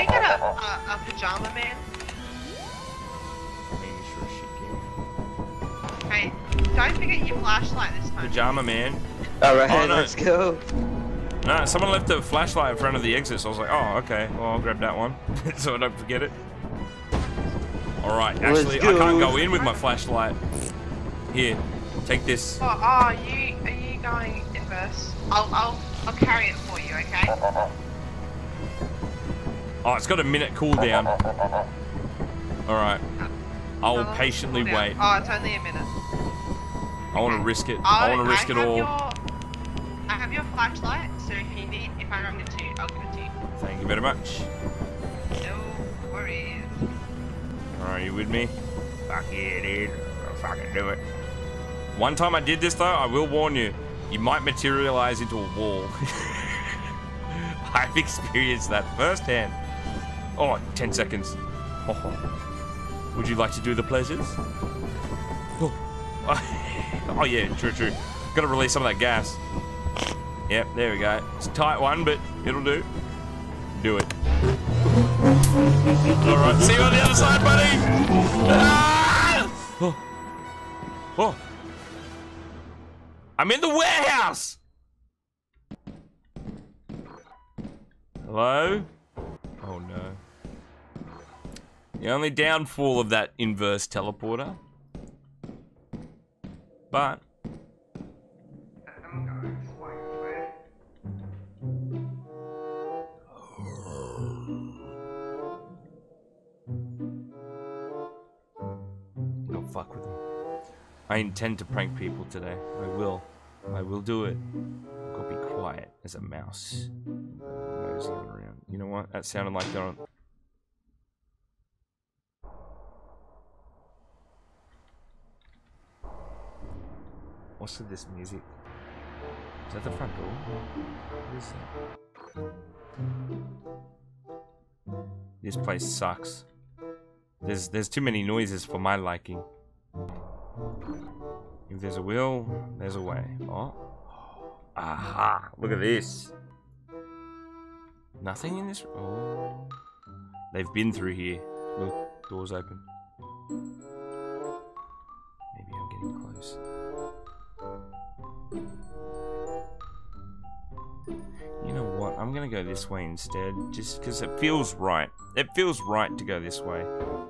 we get a pajama man? Maybe sure shit, Okay, don't forget your flashlight this time. Pajama man. Alright, Oh, no. let's go. No, someone left a flashlight in front of the exit, so I was like, oh, okay, well, I'll grab that one, so I don't forget it. Alright, actually, I can't go in with my flashlight. Here, take this. Oh, are you going inverse? I'll carry it for you, okay? Oh, it's got a minute cooldown. Alright. I'll patiently wait. Oh, it's only a minute. I want to risk it. I want to risk it all. I have your flashlight, so if I run into you, I'll give it to you. Thank you very much. No worries. Alright, you with me? Fuck yeah, dude. I'll fucking do it. One time I did this though, I will warn you. You might materialize into a wall. I've experienced that firsthand. Oh, 10 seconds. Oh. Would you like to do the pleasures? Oh, oh yeah, true. Gotta release some of that gas. Yep, there we go. It's a tight one, but it'll do. Do it. Alright, see you on the other side, buddy! Ah! Oh. Oh. I'm in the warehouse! Hello? Oh no. The only downfall of that inverse teleporter. But don't fuck with them. I intend to prank people today. I will do it. I've got to be quiet as a mouse. Moseying around. You know what? That sounded like they're on. What's with this music? Is that the front door? What is that? This place sucks. There's too many noises for my liking. If there's a will, there's a way. Oh. Aha! Look at this. Nothing in this. Oh. They've been through here. Look, door's open. Maybe I'm getting close. You know what? I'm gonna go this way instead, just because it feels right. It feels right to go this way.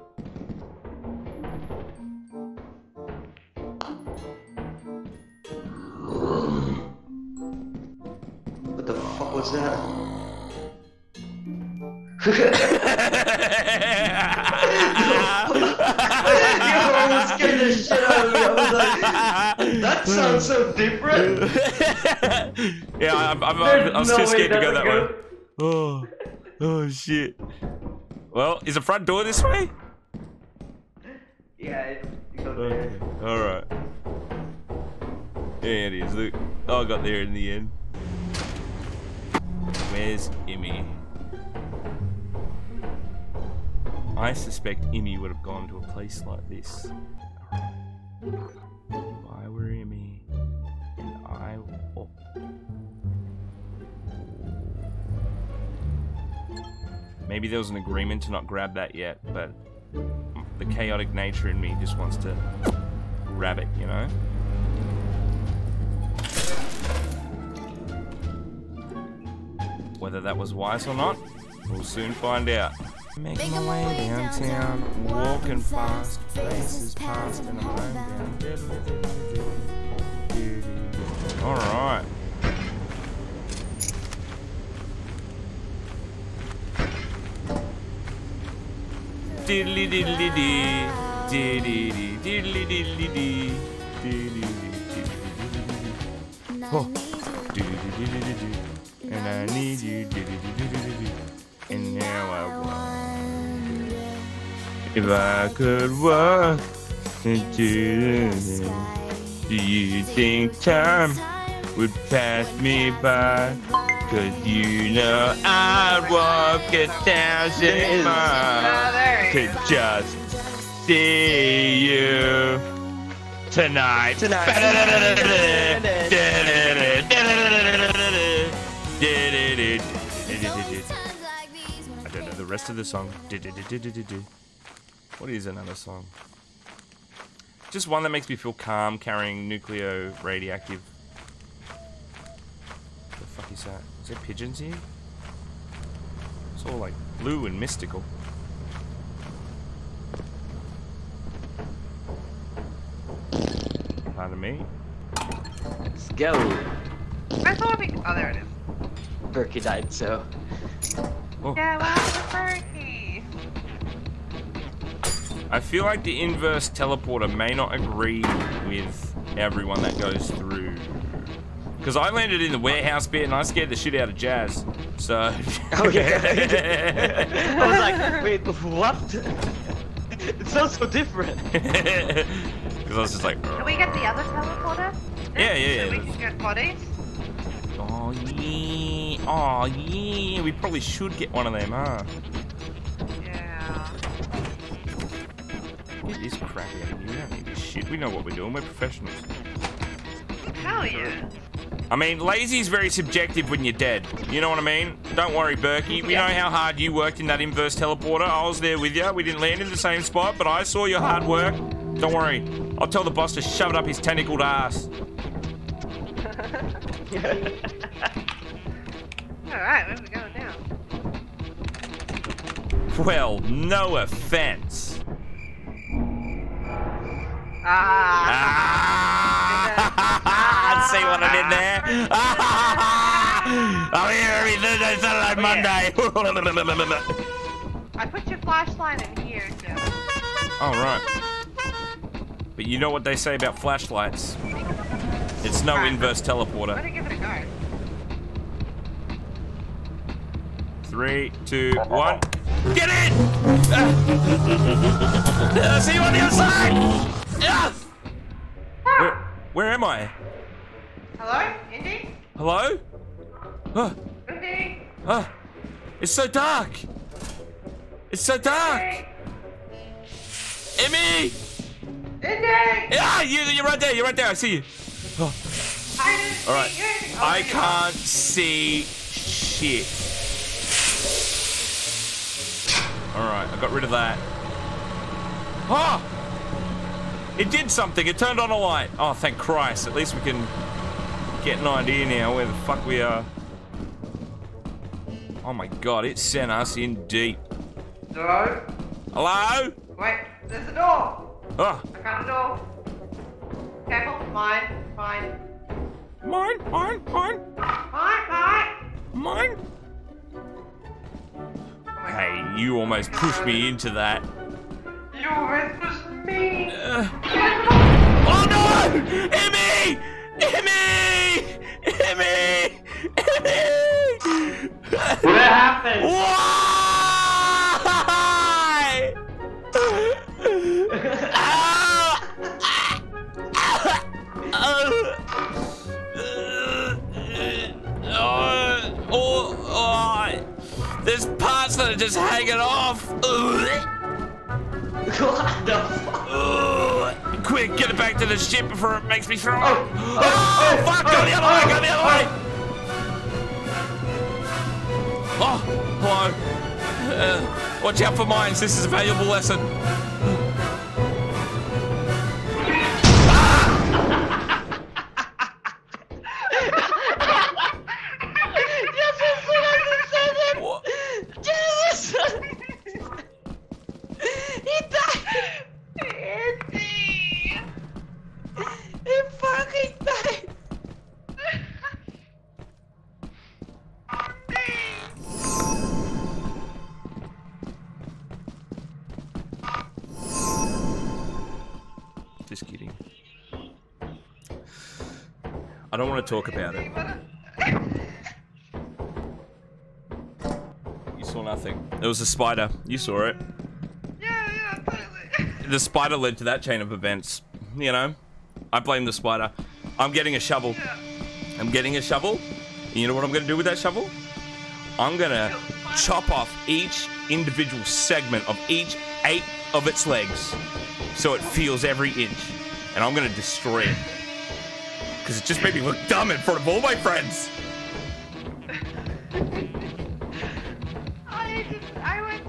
What the fuck was that? You almost scared the shit out of me. I was like, that sounds so different. Yeah, I was too scared to go that way. Oh shit. Well, is the front door this way? Yeah, it goes there. Alright. Yeah, it is. Look. Oh, I got there in the end. Where's Immy? I suspect Immy would have gone to a place like this. If I were Immy, and I... Oh. Maybe there was an agreement to not grab that yet, but the chaotic nature in me just wants to grab it, you know? Whether that was wise or not, we'll soon find out. Making my way downtown, walking fast, faces past, and I'm down. Alright. Diddly diddly dee, diddly diddly diddly dee, diddly diddly. Oh, diddly diddly diddly. And I need you, and now I wonder if I could walk into the do you think time would pass me by? 'Cause you know I'd walk 1,000 miles to just see you tonight. I don't know the rest of the song. What is another song? Just one that makes me feel calm, carrying nucleo radioactive. What the fuck is that? Is there pigeons here? It's all like blue and mystical. Pardon me. Let's go. I thought we. Oh, there it is. Berkey died, so. Oh. Yeah, what happened to Berkey? I feel like the inverse teleporter may not agree with everyone that goes through. Because I landed in the warehouse bit and I scared the shit out of Jazz. So. Oh, yeah. I was like, wait, what? It sounds so different. Because I was just like. Can we get the other teleporter? Yeah. So we can get bodies? Oh, yeah. Oh, yeah. We probably should get one of them, huh? Yeah. Get this crap out of here. We don't need this shit. We know what we're doing. We're professionals. Hell yeah. I mean, lazy's very subjective when you're dead. You know what I mean? Don't worry, Berkey. We know how hard you worked in that inverse teleporter. I was there with you. We didn't land in the same spot, but I saw your hard work. Don't worry. I'll tell the boss to shove it up his tentacled ass. Alright, where are we going now? Well, no offense. See what I did there? I'm here every Thursday, Saturday, Monday. I put your flashlight in here, too. All right. But you know what they say about flashlights? It's no inverse I'm teleporter. gonna give it a go. 3, 2, 1. Get in! See you on the other side! Where am I? Hello? Indy? Hello? Indy? It's so dark! It's so dark! Emmy! Indy! Yeah, you're right there, I see you. I didn't see Alright. you. I can't see shit. Alright, I got rid of that. Oh! It did something, it turned on a light. Oh, thank Christ. At least we can get an idea now where the fuck we are. Oh my god, it sent us in deep. Hello? Hello? Wait, there's a door. Oh. I found a door. Careful, mine. Mine. Mine. Hey, you almost pushed me into that. You almost pushed me. Oh no! Emmy! What happened? Why? There's parts that are just hanging off. What the fuck? Quick, get it back to the ship before it makes me throw up. Oh, fuck, go the other way. Oh, hello. Watch out for mines, this is a valuable lesson. Just kidding. I don't want to talk about it. You saw nothing. There was a spider. You saw it. Yeah, totally. The spider led to that chain of events. You know? I blame the spider. I'm getting a shovel. I'm getting a shovel. And you know what I'm going to do with that shovel? I'm going to chop off each individual segment of each 8 of its legs. So it feels every inch. And I'm gonna destroy it. Because it just made me look dumb in front of all my friends. I went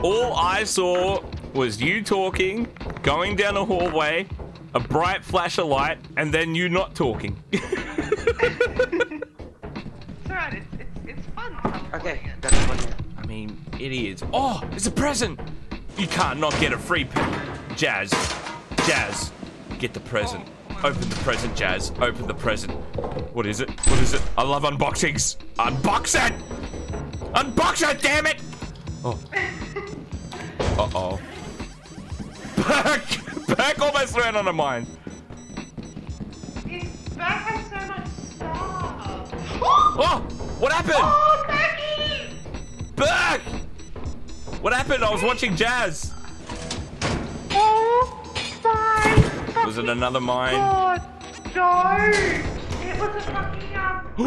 All I saw was you talking, going down a hallway, a bright flash of light, and then you not talking. It's alright, it's fun. Okay, that's one here. I mean, it is. Oh, it's a present! You can't not get a free Jazz. Jazz, get the present. Open the present, Jazz. Open the present. What is it? What is it? I love unboxings. Unbox it! Unbox it, damn it! Oh. Uh-oh. Burke almost ran on a mine. His back has so much stuff. Oh! What happened? Oh, Becky! Burke! What happened? I was watching Jazz. Oh my Was it another mine? God, no! It was a fucking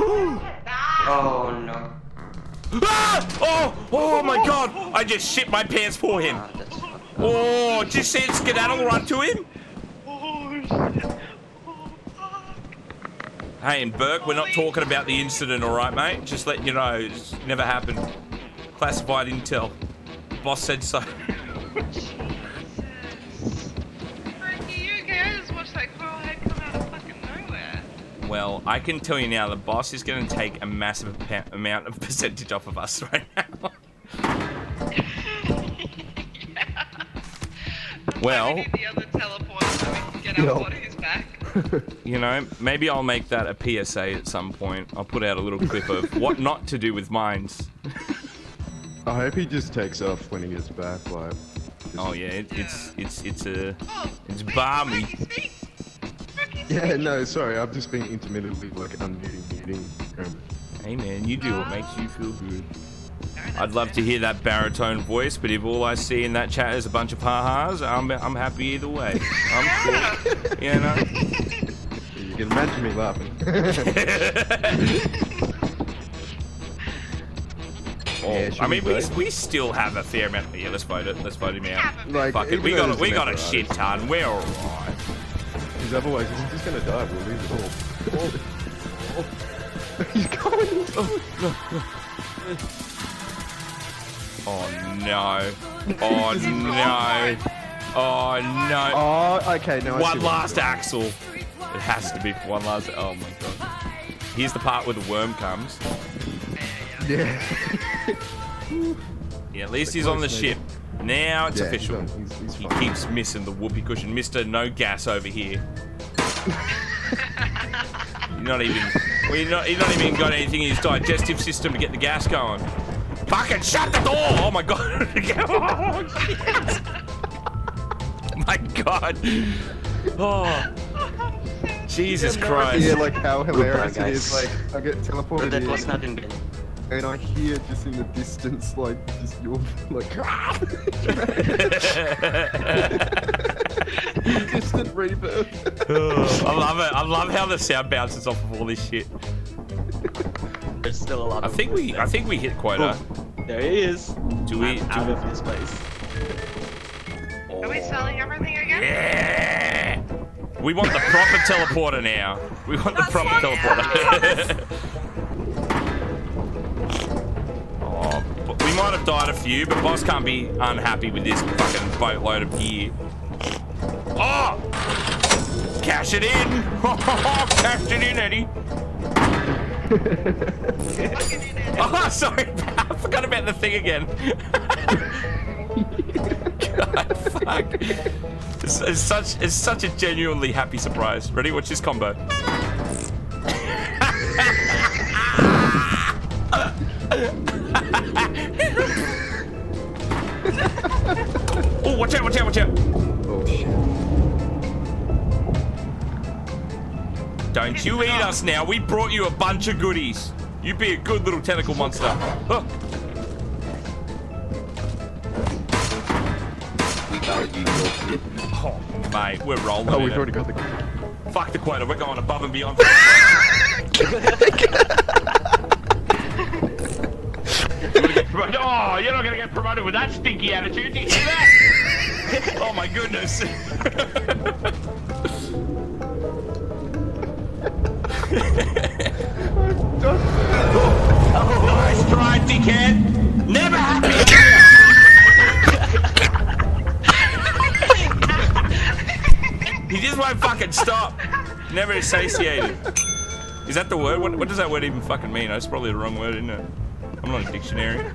Oh no. Ah! Oh my god! I just shit my pants for him. Ah, that's fucked. Oh, did you see it skedaddle right to him? Oh shit! Oh fuck! Hey, and Burke, we're not talking about the incident, alright, mate? Just letting you know, it's never happened. Classified intel. Boss said so. Jesus. Frankie, you okay? I just watched that coral head come out of fucking nowhere. Well, I can tell you now, the boss is going to take a massive amount of percentage off of us right now. Well, we need the other teleporter so we can get our bodies back. you know, maybe I'll make that a PSA at some point. I'll put out a little clip of what not to do with mines. I hope he just takes off when he gets back, like. Oh yeah, it's Oh, it's speak, balmy. Frankie, speak. Frankie, Yeah, speak. no, sorry, I've just been intermittently like muting. Hey man, you do what makes you feel good. No, that's I'd love to hear that baritone voice, but if all I see in that chat is a bunch of ha-has, I'm happy either way. I'm cool, you know? You can imagine me laughing. Yeah, should I mean, we vote? we still have a fair amount. Yeah, let's vote it. Let's vote him out. Like, Fuck it, even we though got there's a never shit ton. We're alright. Because otherwise, he's just gonna die. We'll lose it all. He's going. Oh no. Oh no. Oh no. Oh, okay, no. I see One what last you're axle. It has to be one last. Oh my god. Here's the part where the worm comes. doing. Yeah. Yeah, at least he's on the ship. Now it's Yeah, official. he's He fine. keeps missing the whoopee cushion. Mr. No Gas over here. You're not even got anything in his digestive system to get the gas going. Fucking shut the door! Oh my god! Oh, shit. My god! Oh, Jesus Christ! Yeah, like how hilarious Goodbye, it is. guys. Like I get But teleported that in, was not in vain. and I hear just in the distance, like just your like distant reverb. I love it. I love how the sound bounces off of all this shit. There's still a lot I of think we hit quota. There he is. Do we? I'm out of this place. Are we selling everything again? Yeah! We want the proper teleporter now. We want the proper teleporter. Oh, but we might have died a few, but boss can't be unhappy with this fucking boatload of gear. Oh! Cash it in! Cash it in, Eddie. Oh, sorry. I forgot about the thing again. God, fuck. It's such a genuinely happy surprise. Ready? Watch this combo. Oh, watch out, watch out, watch out. Oh shit. Don't you eat us now. We brought you a bunch of goodies. You be a good little tentacle monster. Oh. Oh, mate, we're rolling. Oh, in we've it. already got the. Fuck the quota. We're going above and beyond. Oh, you're not gonna get promoted with that stinky attitude. Do you see that? Oh my goodness. Nice try, dickhead. Never happy. fucking stop. Never satiated. Is that the word? What does that word even fucking mean? That's probably the wrong word, isn't it? I'm not a dictionary.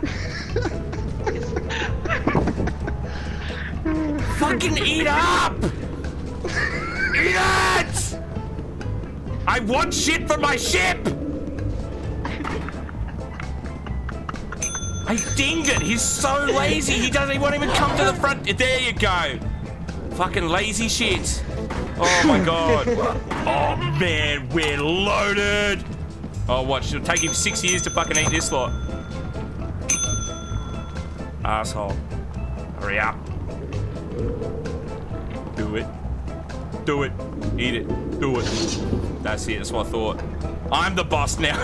Fucking eat up! Eat it! I want shit from my ship! I dinged it! He's so lazy, he won't even come to the front. There you go. Fucking lazy shit. Oh my god. Oh man, we're loaded. Oh, watch, it'll take him 6 years to fucking eat this lot. Asshole. Hurry up. Do it. Do it. Eat it. Do it. That's it. That's what I thought. I'm the boss now.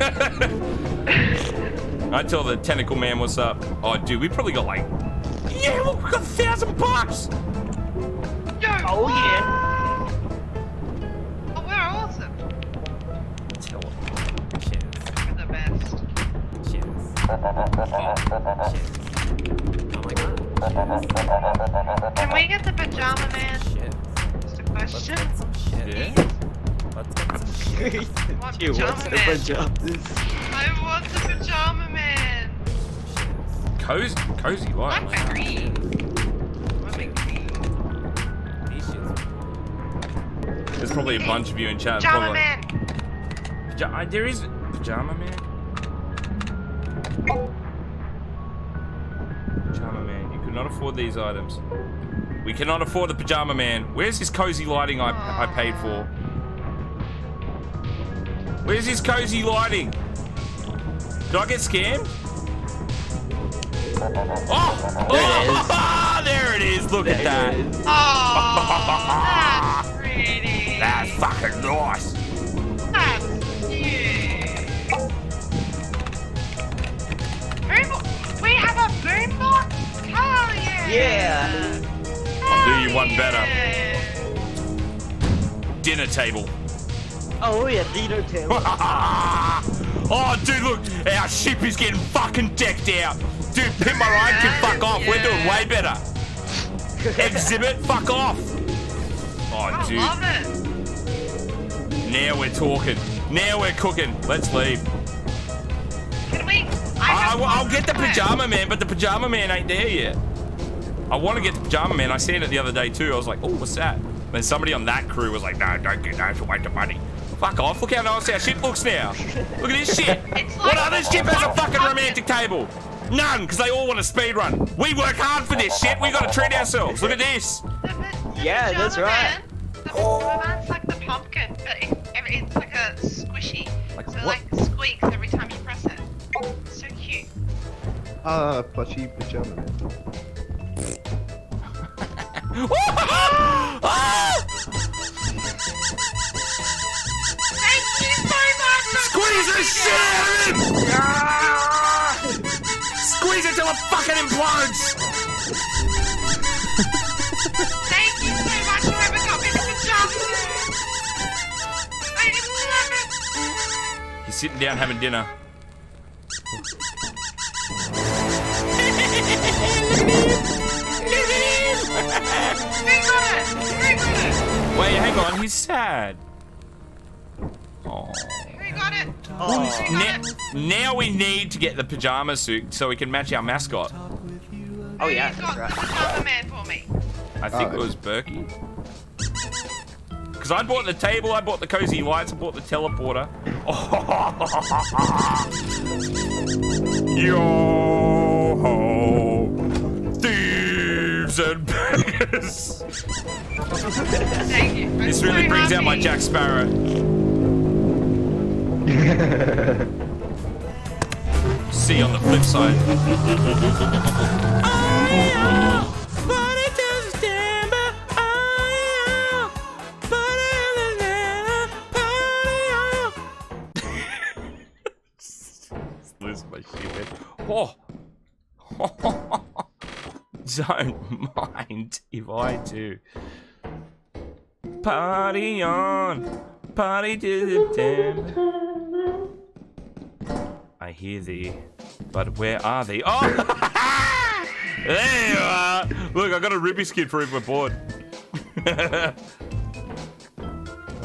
I tell the tentacle man what's up. Oh, dude, we probably got like... Yeah, look, we got $1,000. Oh, yeah. Oh, we're awesome. Tell him. We're the best. Oh my god. Can we get the pajama man? Shit. Just a question. Yeah. Let's get some shit. I want You want pajama the man. pajamas? I want the pajama man. Cozy I'm light. hungry. I'm hungry. These shits. There's probably a bunch of you in chat. Pajama Probably man. like, there is pajama man. Pajama man, you could not afford these items. We cannot afford the pajama man. Where's this cozy lighting I paid for? Where's this cozy lighting? Did I get scammed? Oh! There it is. Look at that. Oh, that's pretty. That's fucking nice. That's cute. We have a boombox? Hell yeah. Yeah. I'll do you one better. Yeah. Dinner table. Oh, yeah, Dino Tail. Oh, dude, look. Our ship is getting fucking decked out. Dude, Pimp My Ride can fuck off. We're doing way better. Exhibit, fuck off. Oh, I dude. love it. Now we're talking. Now we're cooking. Let's leave. Can we? I'll get the pajama man, but the pajama man ain't there yet. I want to get the pajama man. I seen it the other day too. I was like, oh, what's that? Then somebody on that crew was like, no, don't get that. It's a waste of money. Fuck off. Look how nice our ship looks now. Look at this shit. It's What like other ship has a fucking romantic table? None, because they all want a speed run. We work hard for this shit. We got to treat ourselves. Look at this. Yeah, that's right. The man's like the pumpkin, but it's like a squishy. Like so what? like squeaks every time you press it. It's so cute. Plushy pajama man. Thank you so much. Squeeze the shit out of him! Squeeze it till it fucking implodes! Thank you so much for having got me the pajamas. I love it. He's sitting down having dinner. Wait, hang on, he's sad. Oh. We got it. Oh. We got it. Now we need to get the pajama suit so we can match our mascot. Oh, yeah, Who's that's got right. the pajama man for me? I think it was Berkey. Because I bought the table, I bought the cozy lights, I bought the teleporter. Yo ho! Thieves and beggars! Thank you. This really brings out my Jack Sparrow. See you on the flip side. Lose my shit. Oh. Don't mind if I do. Party on, party to the damn. I hear thee, but where are they? Oh! There you are! Look, I got a Ruby skin for if we're bored.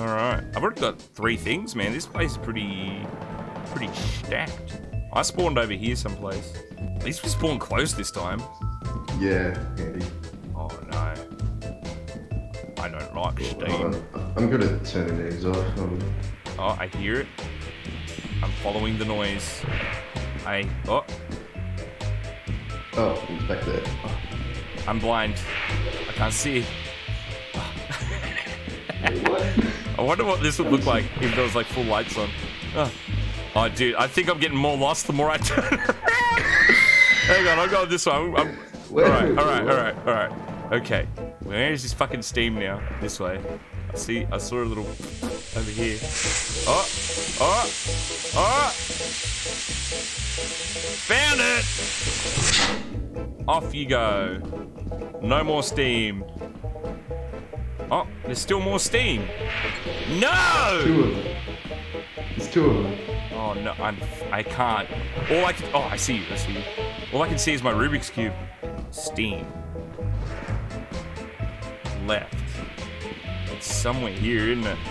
All right. I've already got 3 things, man. This place is pretty stacked. I spawned over here someplace. At least we spawned close this time. Yeah, handy. Oh no. I don't like Steam. I'm good at turning these off. Oh, I hear it. I'm following the noise. Oh, Oh, he's back there. I'm blind. I can't see. What? I wonder what this would look like if there was like full lights on. Oh, dude, I think I'm getting more lost the more I turn around. Hang on, I'll go this way. Alright. Okay, where is this fucking Steam now? This way. I saw a little over here. Oh! Found it! Off you go. No more Steam. Oh, there's still more Steam. No! 2 of them. There's 2 of them. Oh no, I can't. All I can. Oh, I see you. All I can see is my Rubik's Cube. Steam. Left. It's somewhere here, isn't it?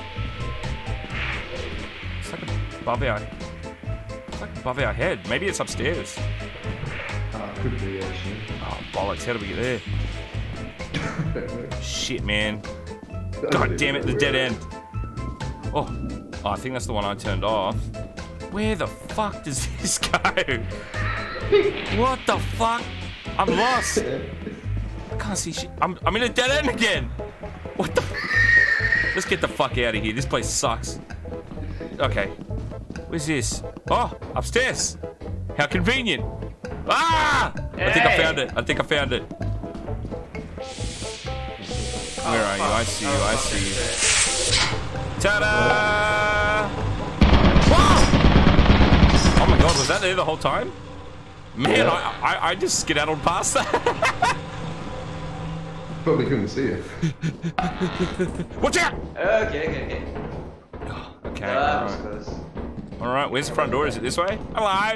It's like above our. It's like above our head. Maybe it's upstairs. Could be actually. Oh bollocks! How do we get there? Shit, man. God damn it! The dead end. Oh, I think that's the one I turned off. Where the fuck does this go? What the fuck? I'm lost. I can't see shit. I'm in a dead end again. What the? Let's get the fuck out of here. This place sucks. Okay. Where's this? Oh, upstairs. How convenient. Ah! Hey. I think I found it. Where are you? I see you. Ta-da! Whoa! Oh my god, was that there the whole time? Man, yeah. I just skedaddled past that. Probably couldn't see it. Watch out! Okay. Okay, alright, where's the front door? Is it this way? Hello?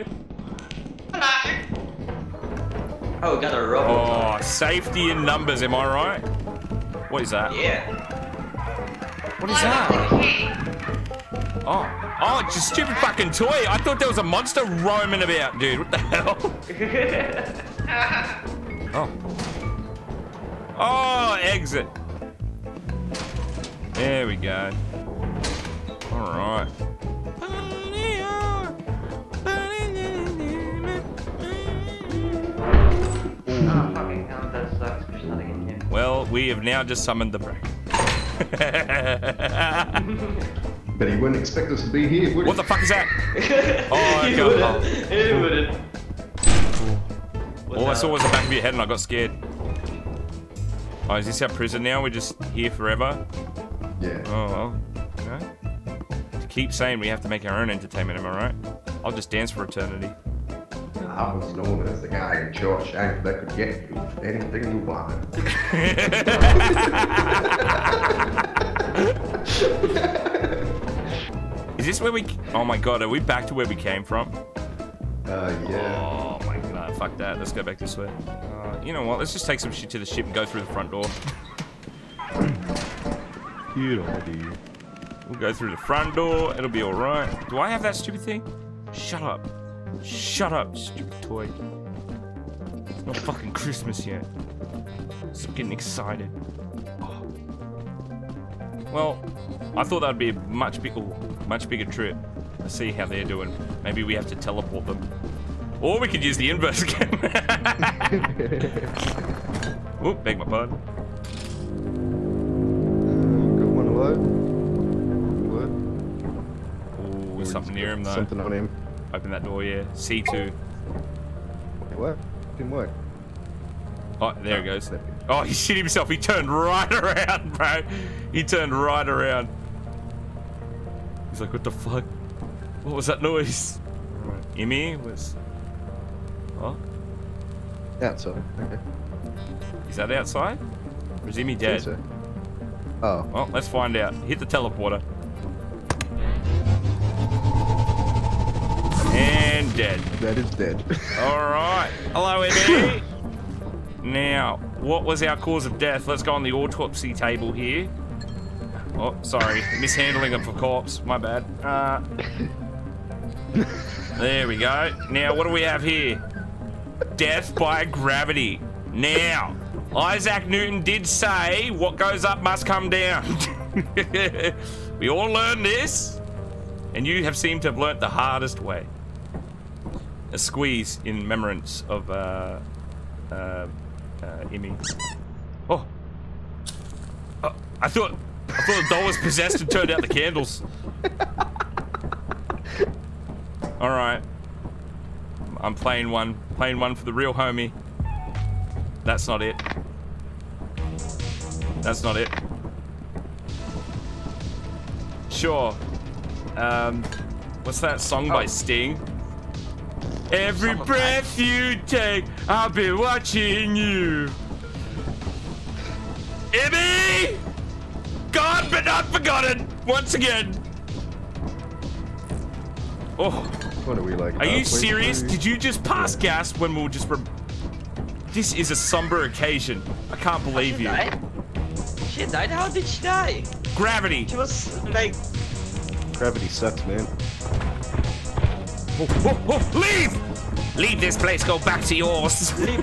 Oh, got a robot. Oh, safety in numbers, am I right? What is that? Yeah. What is that? Oh, it's a stupid fucking toy. I thought there was a monster roaming about, dude. What the hell? Oh, exit. There we go. All right. Oh, fucking hell, that sucks. There's nothing in here. Well, we have now just summoned the break. But he wouldn't expect us to be here, would he? What the fuck is that? Oh, He wouldn't. All I saw was the back of your head and I got scared. Oh, is this our prison now? We're just here forever? Yeah. Oh, well. No? To keep saying we have to make our own entertainment, am I right? I'll just dance for eternity. I was known as the guy in Shawshank that could get you anything you wanted. Is this where we... Oh my god, are we back to where we came from? Yeah. Oh my god, fuck that. Let's go back this way. You know what? Let's just take some shit to the ship and go through the front door. Good idea. We'll go through the front door. It'll be alright. Do I have that stupid thing? Shut up. Shut up, stupid toy. It's not fucking Christmas yet. Stop getting excited. Oh. Well, I thought that'd be a much bigger trip. Let's see how they're doing. Maybe we have to teleport them. Or we could use the inverse again. Oop, beg my pardon. Got one alive. What? Ooh, something near him though. Something on him. Open that door, yeah. C2. Wait, what? Didn't work. Oh, there he goes. Oh, he shit himself. He turned right around, bro. He turned right around. He's like, what the fuck? What was that noise? Right. Imi was... Oh? Outside. Okay. Is that outside? Or is Imi dead? So. Oh. Well, let's find out. Hit the teleporter. And dead. That is dead. Alright. Hello, Imi. Now, what was our cause of death? Let's go on the autopsy table here. Oh, sorry. Mishandling of a corpse. My bad. There we go. Now, what do we have here? Death by gravity. Now, Isaac Newton did say, what goes up must come down. We all learned this, and you have seemed to have learnt the hardest way. A squeeze in remembrance of, Imi. Oh. I thought the doll was possessed and turned out the candles. Alright. I'm playing one for the real homie. That's not it. That's not it. Sure. What's that song by Sting? Every breath you take, I'll be watching you. Ibby! Gone but not forgotten! Once again! Oh. What are we like? Are you serious? Did you just pass gas when we were just... This is a somber occasion. I can't believe you. She died? How did she die? Gravity! She was like... Gravity sucks, man. Oh, oh, oh, leave! Leave this place, go back to yours. Leave.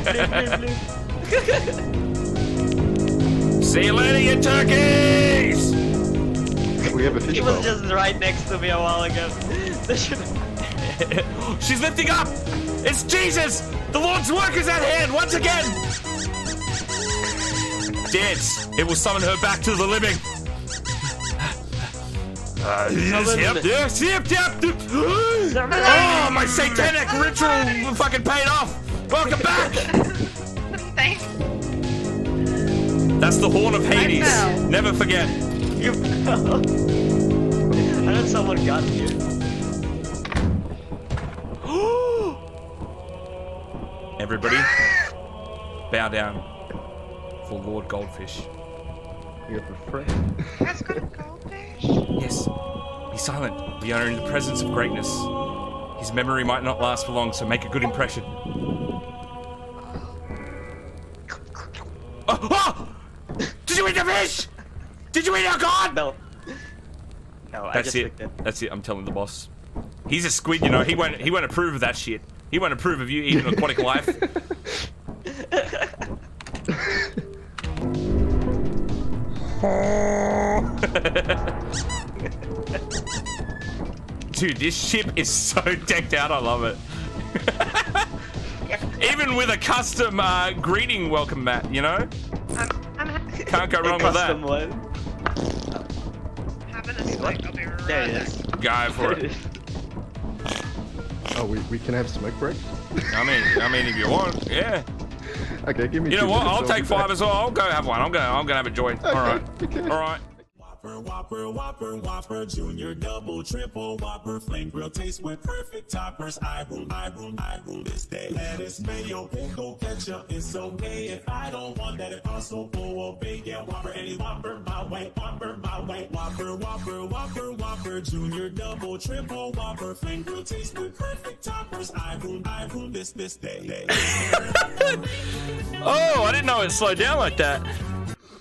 See you later, you turkeys! We have a fish She bowl. was just right next to me a while ago. She's lifting up! It's Jesus! The Lord's work is at hand once again! Dance! It will summon her back to the living! Yes. Oh, my satanic ritual fucking paid off! Welcome back! Thanks. That's the horn of Hades. fell. Never forget. You fell. I thought someone got you. Everybody, bow down for Lord Goldfish. We have a friend. Let's go, goldfish. Yes, be silent. We are in the presence of greatness. His memory might not last for long, so make a good impression. Oh! Did you eat the fish? Did you eat our god? No. No, I That's just it. picked it. That's it. I'm telling the boss. He's a squid, you know. He won't approve of that shit. He won't approve of you eating aquatic life. Dude, this ship is so decked out. I love it. Even with a custom greeting welcome mat, you know? Can't go wrong with that. Custom one. Having a smoke, I'll be right There it back. is. Go for it. Oh, we can have smoke break? I mean, if you want, yeah. Okay, give me You know 2 what? minutes, I'll take be 5 back. as well. I'll go have one. I'm gonna have a joint. All right. Okay. All right. Whopper, Junior, double, triple, Whopper, flame grill, taste with perfect toppers. I rule this day. Lettuce, mayo, pickle, ketchup, it's okay if I don't want that. It also go obey, yeah, Whopper, any Whopper, my way, Whopper, my way. Whopper, Junior, double, triple, Whopper, flame grill, taste with perfect toppers. I rule this day. Oh, I didn't know it slowed down like that.